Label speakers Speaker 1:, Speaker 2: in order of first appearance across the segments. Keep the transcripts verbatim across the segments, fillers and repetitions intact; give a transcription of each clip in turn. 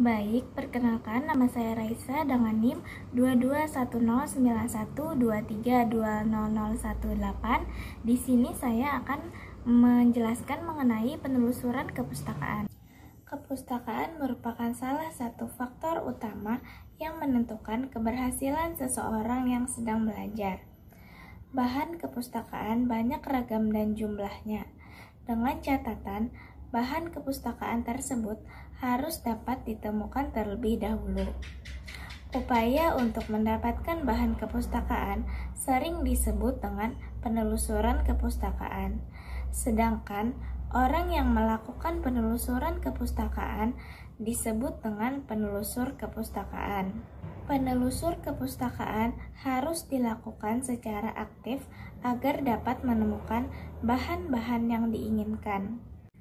Speaker 1: Baik, perkenalkan nama saya Raisa dengan NIM dua dua satu nol sembilan satu dua tiga dua nol nol satu delapan. Di sini saya akan menjelaskan mengenai penelusuran kepustakaan. Kepustakaan merupakan salah satu faktor utama yang menentukan keberhasilan seseorang yang sedang belajar. Bahan kepustakaan banyak ragam dan jumlahnya, dengan catatan bahan kepustakaan tersebut harus dapat ditemukan terlebih dahulu. Upaya untuk mendapatkan bahan kepustakaan sering disebut dengan penelusuran kepustakaan. Sedangkan orang yang melakukan penelusuran kepustakaan disebut dengan penelusur kepustakaan. Penelusur kepustakaan harus dilakukan secara aktif agar dapat menemukan bahan-bahan yang diinginkan.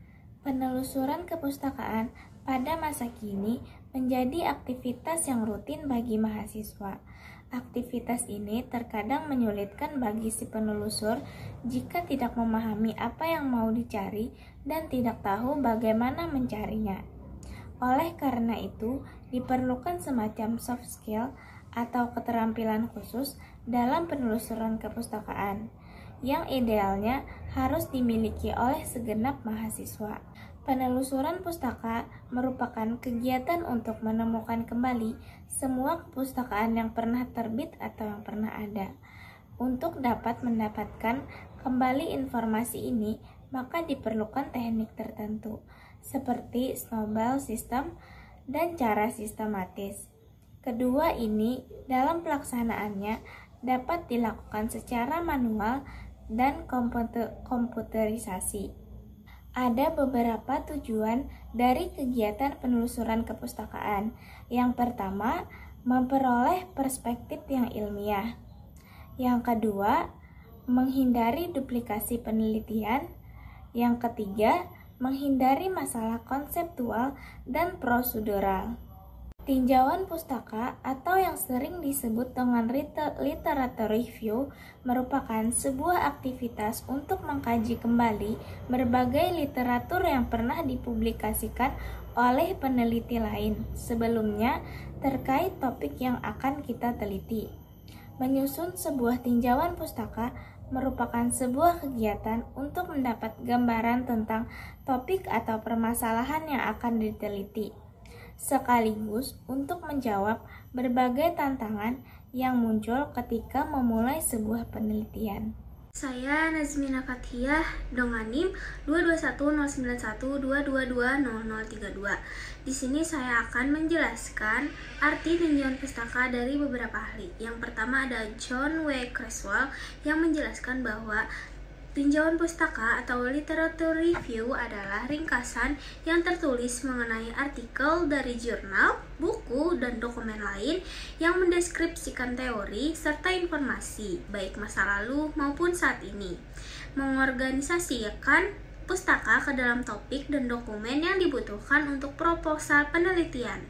Speaker 1: Penelusuran kepustakaan pada masa kini menjadi aktivitas yang rutin bagi mahasiswa. Aktivitas ini terkadang menyulitkan bagi si penelusur jika tidak memahami apa yang mau dicari dan tidak tahu bagaimana mencarinya. Oleh karena itu, diperlukan semacam soft skill atau keterampilan khusus dalam penelusuran kepustakaan, yang idealnya harus dimiliki oleh segenap mahasiswa. Penelusuran pustaka merupakan kegiatan untuk menemukan kembali semua kepustakaan yang pernah terbit atau yang pernah ada. Untuk dapat mendapatkan kembali informasi ini, maka diperlukan teknik tertentu, seperti snowball system dan cara sistematis. Kedua ini dalam pelaksanaannya dapat dilakukan secara manual dan komputer komputerisasi. Ada beberapa tujuan dari kegiatan penelusuran kepustakaan. Yang pertama, memperoleh perspektif yang ilmiah. Yang kedua, menghindari duplikasi penelitian. Yang ketiga, menghindari masalah konseptual dan prosedural. Tinjauan pustaka atau yang sering disebut dengan literatur review merupakan sebuah aktivitas untuk mengkaji kembali berbagai literatur yang pernah dipublikasikan oleh peneliti lain sebelumnya terkait topik yang akan kita teliti. Menyusun sebuah tinjauan pustaka merupakan sebuah kegiatan untuk mendapat gambaran tentang topik atau permasalahan yang akan diteliti, sekaligus untuk menjawab berbagai tantangan yang muncul ketika memulai sebuah penelitian.
Speaker 2: Saya Nazmina Fathiyah dengan NIM dua dua satu nol sembilan satu dua dua dua nol nol tiga dua. Di sini saya akan menjelaskan arti tinjauan pustaka dari beberapa ahli. Yang pertama ada John W. Creswell yang menjelaskan bahwa tinjauan pustaka atau literatur review adalah ringkasan yang tertulis mengenai artikel dari jurnal, buku, dan dokumen lain yang mendeskripsikan teori serta informasi, baik masa lalu maupun saat ini. Mengorganisasikan pustaka ke dalam topik dan dokumen yang dibutuhkan untuk proposal penelitian.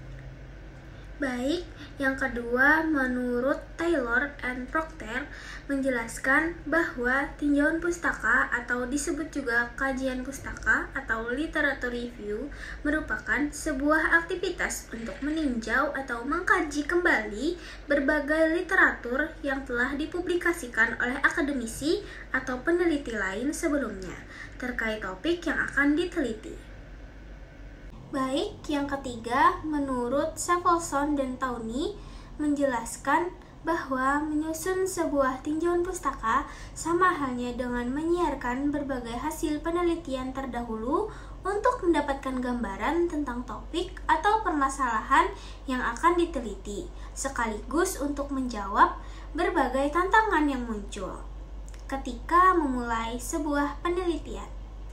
Speaker 2: Baik, yang kedua, menurut Taylor and Procter menjelaskan bahwa tinjauan pustaka atau disebut juga kajian pustaka atau literatur review merupakan sebuah aktivitas untuk meninjau atau mengkaji kembali berbagai literatur yang telah dipublikasikan oleh akademisi atau peneliti lain sebelumnya terkait topik yang akan diteliti. Baik, yang ketiga, menurut Safelson dan Tawney menjelaskan bahwa menyusun sebuah tinjauan pustaka sama halnya dengan menyiarkan berbagai hasil penelitian terdahulu untuk mendapatkan gambaran tentang topik atau permasalahan yang akan diteliti, sekaligus untuk menjawab berbagai tantangan yang muncul ketika memulai sebuah penelitian.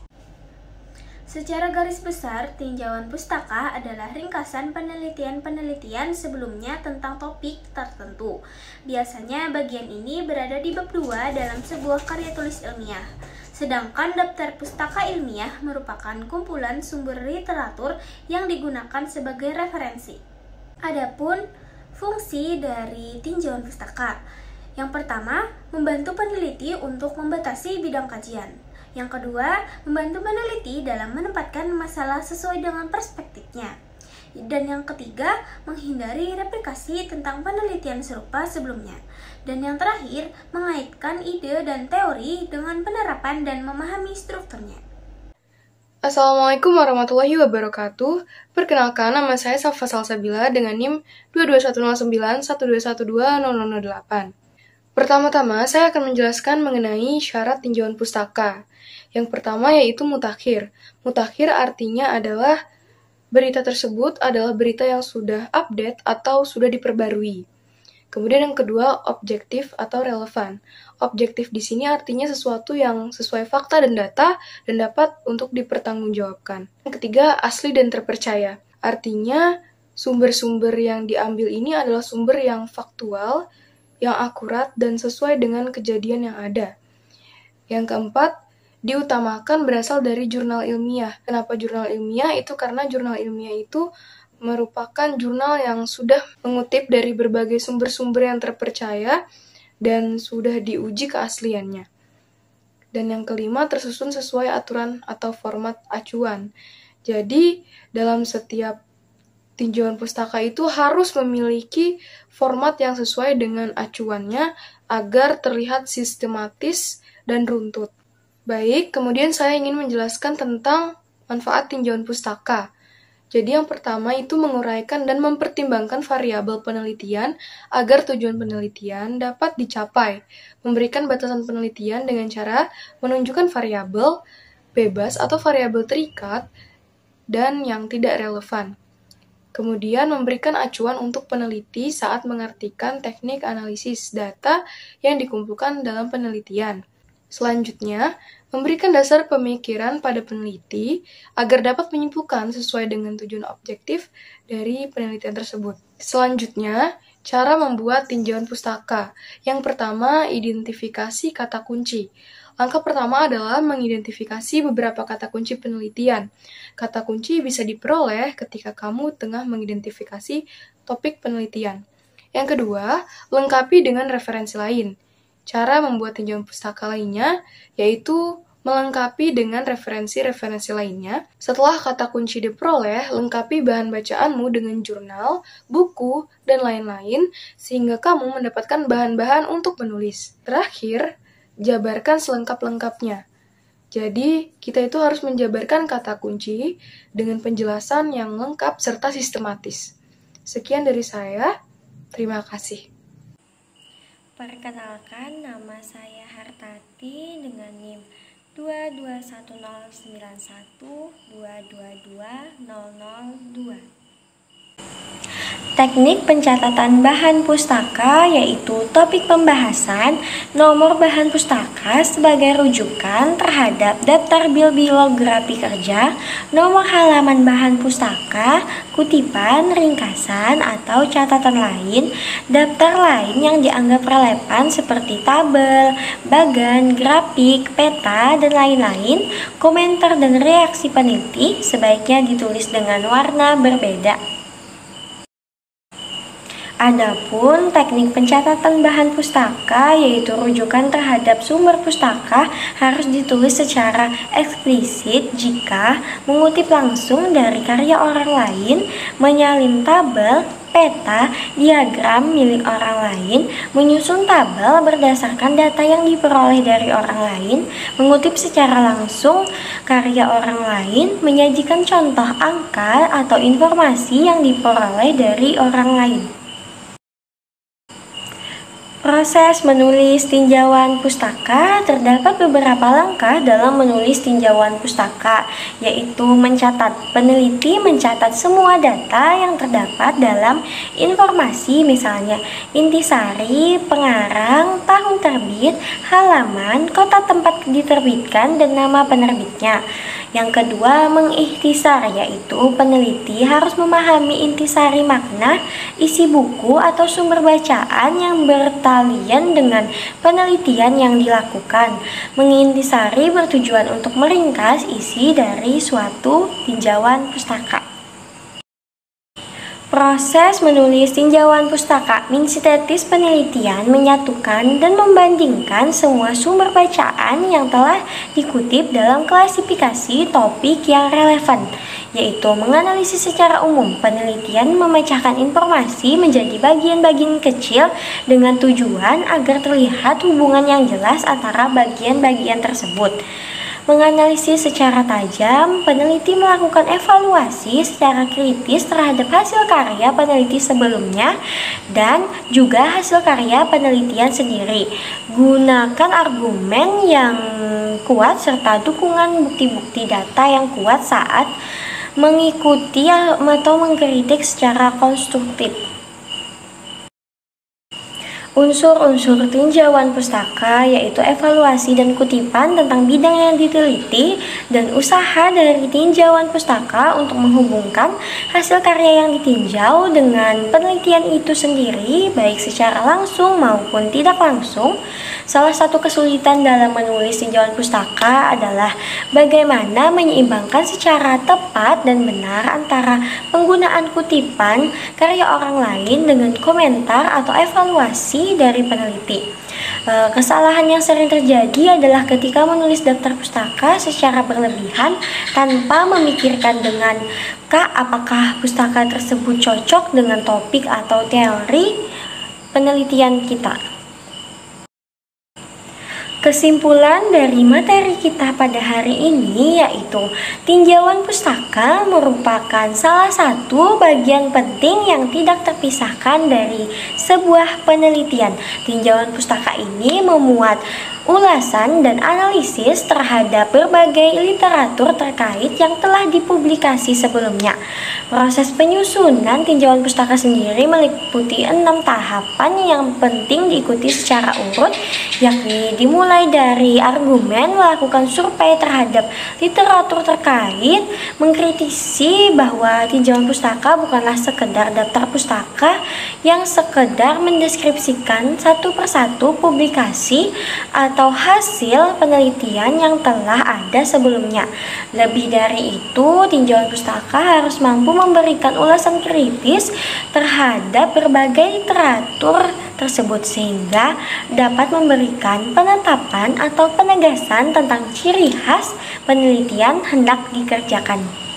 Speaker 2: Secara garis besar, tinjauan pustaka adalah ringkasan penelitian-penelitian sebelumnya tentang topik tertentu. Biasanya bagian ini berada di bab dua dalam sebuah karya tulis ilmiah. Sedangkan daftar pustaka ilmiah merupakan kumpulan sumber literatur yang digunakan sebagai referensi. Adapun fungsi dari tinjauan pustaka. Yang pertama, membantu peneliti untuk membatasi bidang kajian. Yang kedua, membantu peneliti dalam menempatkan masalah sesuai dengan perspektifnya. Dan yang ketiga, menghindari replikasi tentang penelitian serupa sebelumnya. Dan yang terakhir, mengaitkan ide dan teori dengan penerapan dan memahami strukturnya.
Speaker 3: Assalamualaikum warahmatullahi wabarakatuh. Perkenalkan, nama saya Safa Salsabila dengan N I M dua dua satu nol sembilan satu dua satu dua nol nol nol delapan. Pertama-tama, saya akan menjelaskan mengenai syarat tinjauan pustaka. Yang pertama yaitu mutakhir. Mutakhir artinya adalah berita tersebut adalah berita yang sudah update atau sudah diperbarui. Kemudian yang kedua, objektif atau relevan. Objektif di sini artinya sesuatu yang sesuai fakta dan data dan dapat untuk dipertanggungjawabkan. Yang ketiga, asli dan terpercaya. Artinya sumber-sumber yang diambil ini adalah sumber yang faktual, yang akurat dan sesuai dengan kejadian yang ada. Yang keempat, diutamakan berasal dari jurnal ilmiah. Kenapa jurnal ilmiah? Itu karena jurnal ilmiah itu merupakan jurnal yang sudah mengutip dari berbagai sumber-sumber yang terpercaya dan sudah diuji keasliannya. Dan yang kelima, tersusun sesuai aturan atau format acuan. Jadi, dalam setiap tinjauan pustaka itu harus memiliki format yang sesuai dengan acuannya agar terlihat sistematis dan runtut. Baik, kemudian saya ingin menjelaskan tentang manfaat tinjauan pustaka. Jadi yang pertama itu menguraikan dan mempertimbangkan variabel penelitian agar tujuan penelitian dapat dicapai. Memberikan batasan penelitian dengan cara menunjukkan variabel bebas atau variabel terikat dan yang tidak relevan. Kemudian memberikan acuan untuk peneliti saat mengartikan teknik analisis data yang dikumpulkan dalam penelitian. Selanjutnya, memberikan dasar pemikiran pada peneliti agar dapat menyimpulkan sesuai dengan tujuan objektif dari penelitian tersebut. Selanjutnya, cara membuat tinjauan pustaka. Yang pertama, identifikasi kata kunci. Langkah pertama adalah mengidentifikasi beberapa kata kunci penelitian. Kata kunci bisa diperoleh ketika kamu tengah mengidentifikasi topik penelitian. Yang kedua, lengkapi dengan referensi lain. Cara membuat tinjauan pustaka lainnya yaitu melengkapi dengan referensi-referensi lainnya. Setelah kata kunci diperoleh, lengkapi bahan bacaanmu dengan jurnal, buku, dan lain-lain sehingga kamu mendapatkan bahan-bahan untuk menulis. Terakhir, jabarkan selengkap-lengkapnya. Jadi, kita itu harus menjabarkan kata kunci dengan penjelasan yang lengkap serta sistematis. Sekian dari saya, terima kasih.
Speaker 4: Perkenalkan, nama saya Hartati dengan N I M dua dua satu nol sembilan satu dua dua dua nol nol dua. Teknik pencatatan bahan pustaka yaitu topik pembahasan, nomor bahan pustaka sebagai rujukan terhadap daftar bibliografi kerja, nomor halaman bahan pustaka, kutipan, ringkasan, atau catatan lain, daftar lain yang dianggap relevan seperti tabel, bagan, grafik, peta, dan lain-lain. Komentar dan reaksi peneliti sebaiknya ditulis dengan warna berbeda. Adapun teknik pencatatan bahan pustaka yaitu rujukan terhadap sumber pustaka harus ditulis secara eksplisit jika mengutip langsung dari karya orang lain, menyalin tabel, peta, diagram milik orang lain, menyusun tabel berdasarkan data yang diperoleh dari orang lain, mengutip secara langsung karya orang lain, menyajikan contoh angka atau informasi yang diperoleh dari orang lain. Proses menulis tinjauan pustaka, terdapat beberapa langkah dalam menulis tinjauan pustaka, yaitu mencatat. Peneliti mencatat semua data yang terdapat dalam informasi, misalnya intisari, pengarang, tahun terbit, halaman, kota tempat diterbitkan, dan nama penerbitnya. Yang kedua, mengikhtisar, yaitu peneliti harus memahami intisari makna, isi buku atau sumber bacaan yang bertalian dengan penelitian yang dilakukan. Mengintisari bertujuan untuk meringkas isi dari suatu tinjauan pustaka. Proses menulis tinjauan pustaka minsintetis penelitian menyatukan dan membandingkan semua sumber bacaan yang telah dikutip dalam klasifikasi topik yang relevan, yaitu menganalisis secara umum. Penelitian memecahkan informasi menjadi bagian-bagian kecil dengan tujuan agar terlihat hubungan yang jelas antara bagian-bagian tersebut. Menganalisis secara tajam, peneliti melakukan evaluasi secara kritis terhadap hasil karya peneliti sebelumnya dan juga hasil karya penelitian sendiri. Gunakan argumen yang kuat serta dukungan bukti-bukti data yang kuat saat mengikuti atau mengkritik secara konstruktif. Unsur-unsur tinjauan pustaka yaitu evaluasi dan kutipan tentang bidang yang diteliti dan usaha dari tinjauan pustaka untuk menghubungkan hasil karya yang ditinjau dengan penelitian itu sendiri baik secara langsung maupun tidak langsung. Salah satu kesulitan dalam menulis tinjauan pustaka adalah bagaimana menyeimbangkan secara tepat dan benar antara penggunaan kutipan karya orang lain dengan komentar atau evaluasi dari peneliti. Kesalahan yang sering terjadi adalah ketika menulis daftar pustaka secara berlebihan tanpa memikirkan dengan K apakah pustaka tersebut cocok dengan topik atau teori penelitian kita. Kesimpulan dari materi kita pada hari ini yaitu tinjauan pustaka merupakan salah satu bagian penting yang tidak terpisahkan dari sebuah penelitian. Tinjauan pustaka ini memuat ulasan dan analisis terhadap berbagai literatur terkait yang telah dipublikasi sebelumnya. Proses penyusunan tinjauan pustaka sendiri meliputi enam tahapan yang penting diikuti secara urut, yakni dimulai dari argumen, melakukan survei terhadap literatur terkait, mengkritisi bahwa tinjauan pustaka bukanlah sekedar daftar pustaka yang sekedar mendeskripsikan satu persatu publikasi atau hasil penelitian yang telah ada sebelumnya. Lebih dari itu, tinjauan pustaka harus mampu memberikan ulasan kritis terhadap berbagai literatur tersebut sehingga dapat memberikan penetapan atau penegasan tentang ciri khas penelitian hendak dikerjakan.